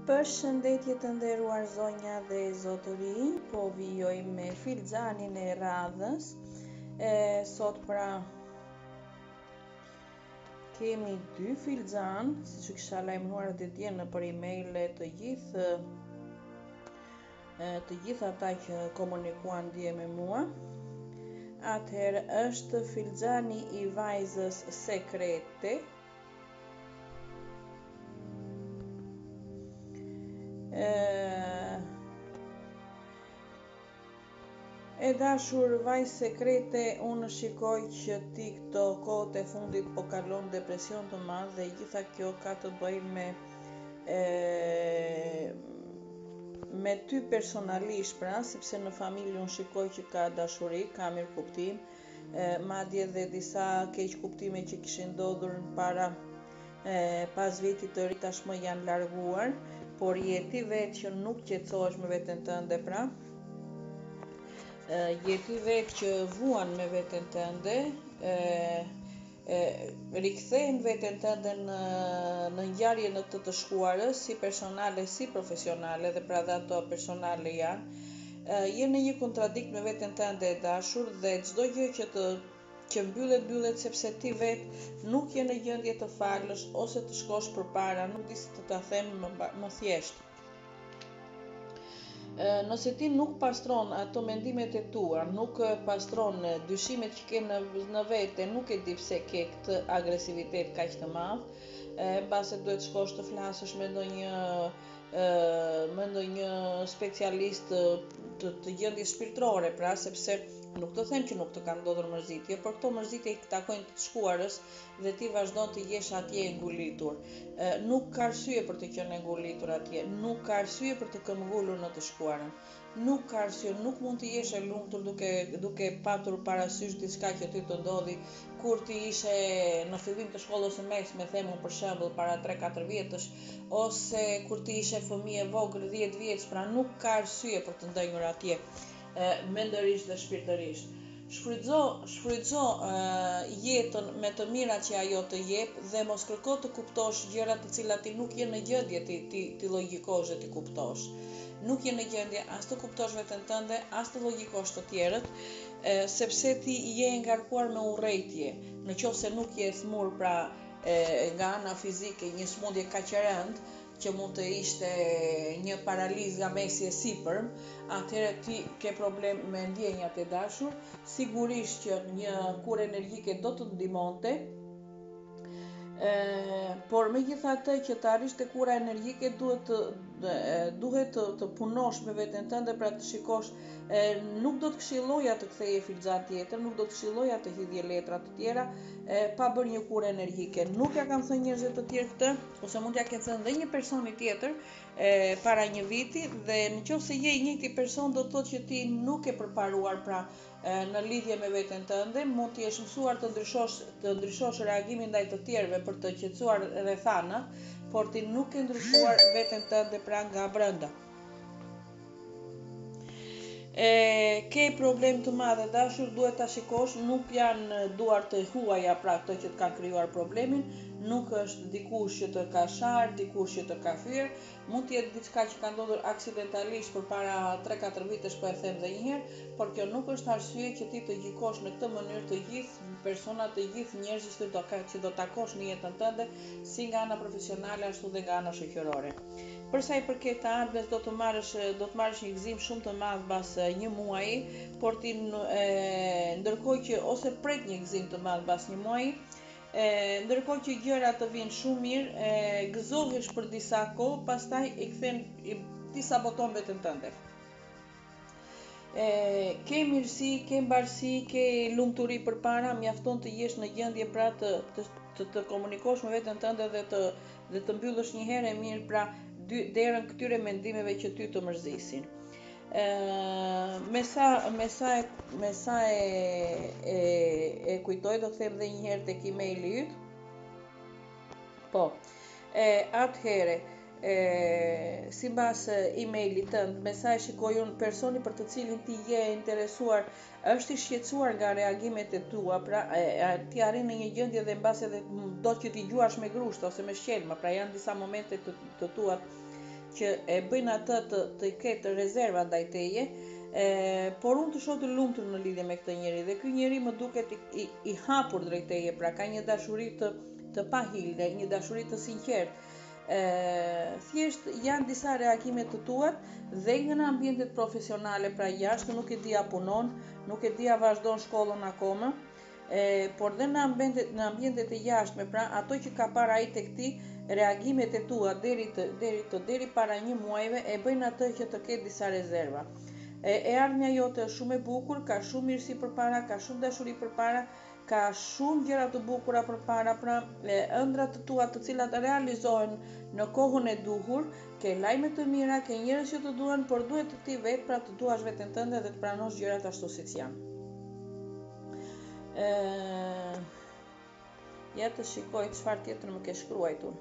Përshëndetje të nderuar zonja dhe zotëri, po vijoj me filxanin e radhës. Sot pra kemi 2 filxan, siç u kisha lajmëruar ditje nëpër email të gjithë ata që komunikuan dje me mua. Atëherë është filxani i vajzës sekrete. E dashur vajzë sekrete, unë shikoj që ti këto kohët e fundit po kalon depresion të madh dhe gjitha kjo ka të bëjë me ty personalisht, pra, sepse në familje unë shikoj që ka dashuri, ka mirëkuptim, madje dhe disa keq kuptime që kishin ndodhur pas vitit të ri tashmë janë larguar, por jeti vetë që nuk qetësohesh me veten tënde, pra. Jeti vetë që vuan me veten tënde, rikthehen veten tënde në ngjarje në të shkuarës, si personale si profesionale, dhe pra dhe ato personale janë. Je në një kontradikt me veten tënde e dashur, dhe çdo gjë që mbyllet sepse ti vetë nuk je në gjendje të falësh ose të shkosh përpara, nuk di si të ta them më thjesht. Nëse ti nuk pastron ato mendimet e tua, nuk pastron dyshimet që ke në vete, nuk e di pse ke këtë agresivitet kaq të madh, mbase duhet shkosh të flasësh me ndonjë specialist të gjendjes shpirtërore, pra, sepse nuk të them që nuk të ka ndodhur mërzitje, por këto mërzitje i takojnë të shkuarës dhe ti vazhdon të jesh atje e ngulitur. Nuk ka arsye për të qenë e ngulitur atje, nuk ka arsye për të këmbgulur në të shkuarën. Nuk ka arsye, nuk mund të jesh e lumtur duke patur parasysh diçka që ty të ndodhi kur ti ishe në fillim të shkollës së mesme, them unë për shembull, para 3-4 vjetësh, ose kur ti ishe fëmijë e vogël 10 vjeç, pra nuk ka arsye për të ndenjur atje mendërisht dhe shpirtërisht. Shfrytëzo jetën me të mirat që ajo të jep dhe mos kërko të kuptosh gjëra të cilat ti nuk je në gjendje ti logjikosh dhe ti kuptosh. Nuk je në gjendje as të kuptosh veten tënde, as të logjikosh të tjerët, sepse ti je ngarkuar me urrëtie. Nëse nuk je smur, pra, nga ana fizike, një smundje kaq e rëndë që mund të ishte një paralizë nga mesi e sipërm, atëherë ti ke problem me ndjenjat e dashur. Sigurisht që një kurë energjike do të ndihmonte, por megjithatë që të arrish te kura energjike duhet të punosh me veten tënde, pra të shikosh. Nuk do të këshilloja të ktheje filxan tjetër, nuk do të këshilloja të hidhje letra të tjera pa bërë një kurë energjike. Nuk ja kanë thënë njerëzve të tjerë këtë, ose mund t'ja kenë thënë dhe një personi tjetër para një viti, dhe nëse je i njëjti person, do të thotë që ti nuk e përparuar, pra, në lidhje me veten tënde, mund të jesh mësuar të ndryshosh reagimin ndaj të tjerëve për të qetësuar rrethanat, por ti nuk ke ndryshuar veten tënde, pra, nga brenda. Ke problem të madh, dashur, duhet ta shikosh, nuk janë duart e huaja, pra, ato që të kanë krijuar problemin, nuk është dikush që të ka sharë, dikush që të ka fyer, mund të jetë diçka që ka ndodhur aksidentalisht përpara 3-4 vitesh, po e them edhe një herë, por kjo nuk është arsye që ti të gjikosh në këtë mënyrë të gjithë personat, të gjithë njerëzit që do takosh në jetën tënde, si nga ana profesionale ashtu dhe nga ana shoqërore. Për sa i përket të ardhmes, do të marrësh një gëzim shumë të madh pas një muaji, por ti ndërkohë që ose pret një gëzim të madh pas një muaji, ndërkohë që gjërat të vinë shumë mirë, gëzohesh për disa kohë, pastaj ti saboton veten tënde. Ke mirësi, ke mbarësi, ke lumturi përpara, mjafton të jesh në gjendje, pra, të komunikosh me veten tënde dhe të mbyllësh një herë e mirë, pra, derën këtyre mendimeve që ty të mërzisin. Me sa e kujtoj, do të them edhe një herë tek emaili yt. Po, atëherë, sipas emailit tënd, me sa e shikoj unë, personi për të cilin ti je interesuar është i shqetësuar nga reagimet e tua, pra, ti arrin në një gjendje dhe mbase edhe do që t'i gjuash me grusht ose me shqelma, pra, janë disa momente të tua që e bëjnë atë të ketë rezerva ndaj teje, por unë të shoh të lumtur në lidhje me këtë njeri dhe ky njeri më duket i hapur drejt teje, pra ka një dashuri të pahilde, një dashuri të sinqertë. Thjesht janë disa reagime të tuat dhe nga në ambientet profesionale, pra jashtë, nuk e di a punon, nuk e di a vazhdon shkollën akoma, por dhe në ambientet e jashtme, pra ato që ka para ai tek ti, reagimet e tua deri para një muajve e bëjnë atë që të ketë disa rezerva. E ardhmja jote është shumë e bukur, ka shumë mirësi përpara, ka shumë dashuri përpara, ka shumë gjëra të bukura përpara, pra ëndrat të tua të cilat realizohen në kohën e duhur, ke lajme të mira, ke njerëz që të duan, por duhet të ti vetë pra të duash veten tënde dhe të pranosh gjërat ashtu siç janë. Ja të shikoj çfarë tjetër më ke shkruar.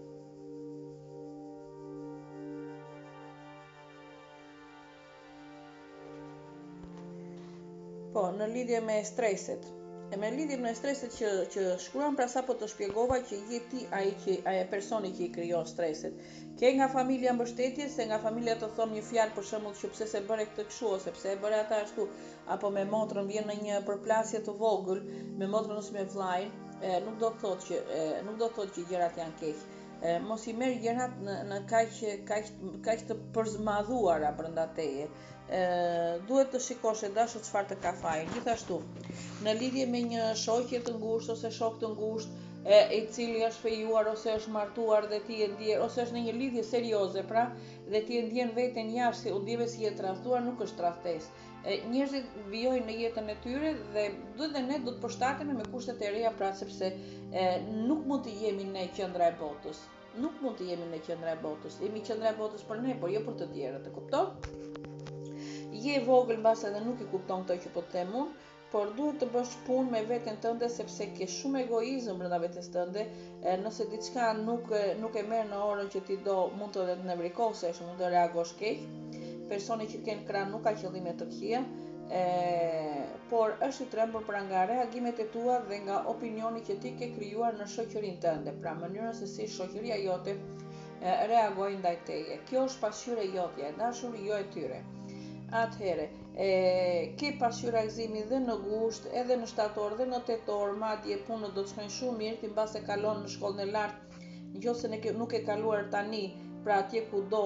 Po, në lidhje me streset. Me lidhje me streset që shkruan, pra sapo të shpjegova që je ti ai personi që i krijon streset. Ke nga familja mbështetje, se nga familja të thon një fjalë për shembull që pse se bëre këtë kështu ose pse e bëre atë ashtu, apo me motrën vjen në një përplasje të vogël, me motrën ose me vllajin, nuk do të thotë që gjërat janë keq. Mos i merr gjërat në kaq të përzmadhuara brenda teje. Duhet të shikosh e dashur çfarë të ka fajin. Gjithashtu, në lidhje me një shoqje të ngushtë ose shok të ngushtë, i cili është fejuar ose është martuar dhe ti e ndjen, ose është në një lidhje serioze, pra, dhe ti e ndjen veten jashtë, u ndjeve si je tradhtuar, nuk është tradhtesë. Njerëzit vijojnë në jetën e tyre dhe ne do të përshtatemi me kushtet e reja, pra sepse nuk mund të jemi ne qendra e botës. Nuk mund të jemi ne qendra e botës. Jemi qendra e botës për ne, por jo për të tjerët, e kupton? Je vogël mbas edhe nuk i kupton këtë që po të them unë, por duhet të bësh punë me veten tënde sepse ke shumë egoizëm brenda vetes tënde. Nëse diçka nuk e merr në orën që ti do, mund të të nevrikosesh, mund të reagosh keq. Personi që ke në krah nuk ka qëllime të këqija, por është i trembur pra nga reagimet e tua dhe nga opinioni që ti ke krijuar në shoqërinë tënde, pra mënyrën se si shoqëria jote reagoi ndaj teje. Kjo është pasqyre jote, e dashur, jo e tyre. Atëhere, ke pasqyra gëzimi dhe në gusht, edhe në shtator dhe në tetor, madje punët do të shkojnë shumë mirë, ti mbas e kalon në shkollën e lartë, nëse nuk e kaluar tani, pra atje ku do,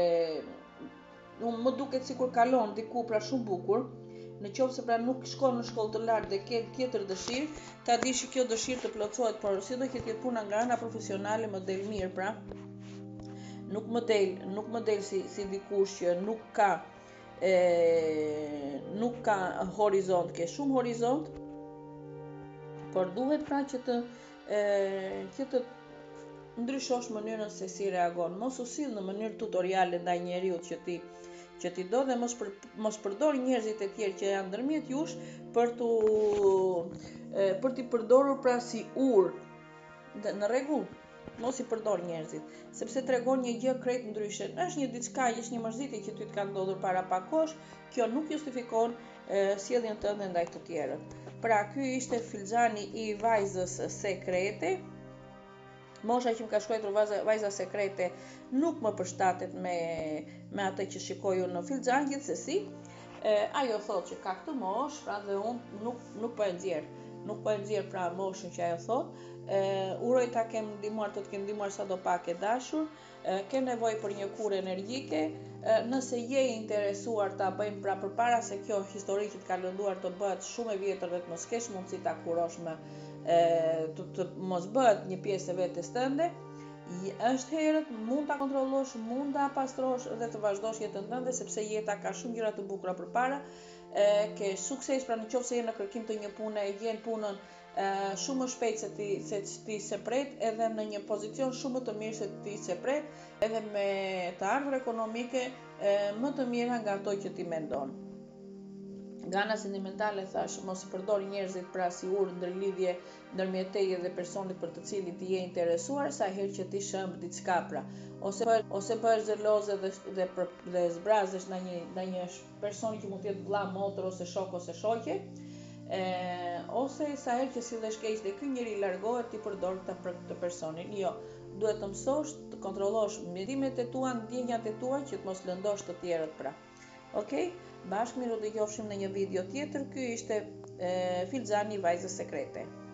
më duket sikur kalon diku pra shumë bukur. Në qoftë se pra nuk shkon në shkollë të lartë dhe ke tjetër dëshirë, ta dish që kjo dëshirë të plotësohet, por sido që të jetë puna nga ana profesionale më del mirë, pra. Nuk më del si dikush që nuk ka horizont, ke shumë horizont, por duhet pra që të ndryshosh mënyrën se si reagon. Mos u sill në mënyrë tutoriale ndaj njeriut që ti do, dhe mos përdor njerëzit e tjerë që janë ndërmjet jush për t'i përdorur pra si urë. Në rregull, mos i përdor njerëzit, sepse tregon një gjë krejt ndryshe. Është një mërzitje që ty të ka ndodhur para pak kohësh, kjo nuk justifikon sjelljen tënde ndaj të tjerët. Pra, ky ishte Filxhani i vajzës sekrete. Mosha që më ka shkruar vajza sekrete nuk më përshtatet me atë që shikoj unë në Filxhan, gjithsesi. Ajo thotë që ka këtë moshë, pra dhe unë nuk po e nxjerr pra moshën që ajo thotë. Uroj ta kem ndihmuar, të kem ndihmuar sadopak, e dashur. Ke nevojë për një kurë energjike. Nëse je i interesuar ta bëjmë pra përpara se kjo histori që të ka lënduar të bëhet shumë e vjetër dhe të mos kesh mundësi ta kurosh të mos bëhet një pjesë e vetes tënde, është herët, mund ta kontrollosh, mund ta pastrosh dhe të vazhdosh jetën tënde, sepse jeta ka shumë gjëra të bukura përpara. Ke sukses, pra nëse je në kërkim të një pune, e gjen punën shumë më shpejt se ti se pret, edhe në një pozicion shumë më të mirë se ti se pret, edhe me të ardhur ekonomike më të mira nga ato që ti mendon. Nga ana sentimentale thash, mos i përdor njerëzit pra si urë ndërlidhje ndërmjet teje dhe personit për të cilin ti je interesuar, sa herë që ti shëmb diçka, pra, ose bëhesh xheloze dhe zbrazesh ndaj një personi që mund të jetë vëlla, motër ose shok ose shoqe, ose sa herë që sillesh keq dhe ky njeri largohet, ti përdor këtë për këtë personin. Jo, duhet të mësosh të kontrollosh mendimet e tua, ndjenjat e tua që të mos lëndosh të tjerët pra. Okej, bashkë miru do qofshim në një video tjetër. Ky ishte Filxani, vajzës sekrete.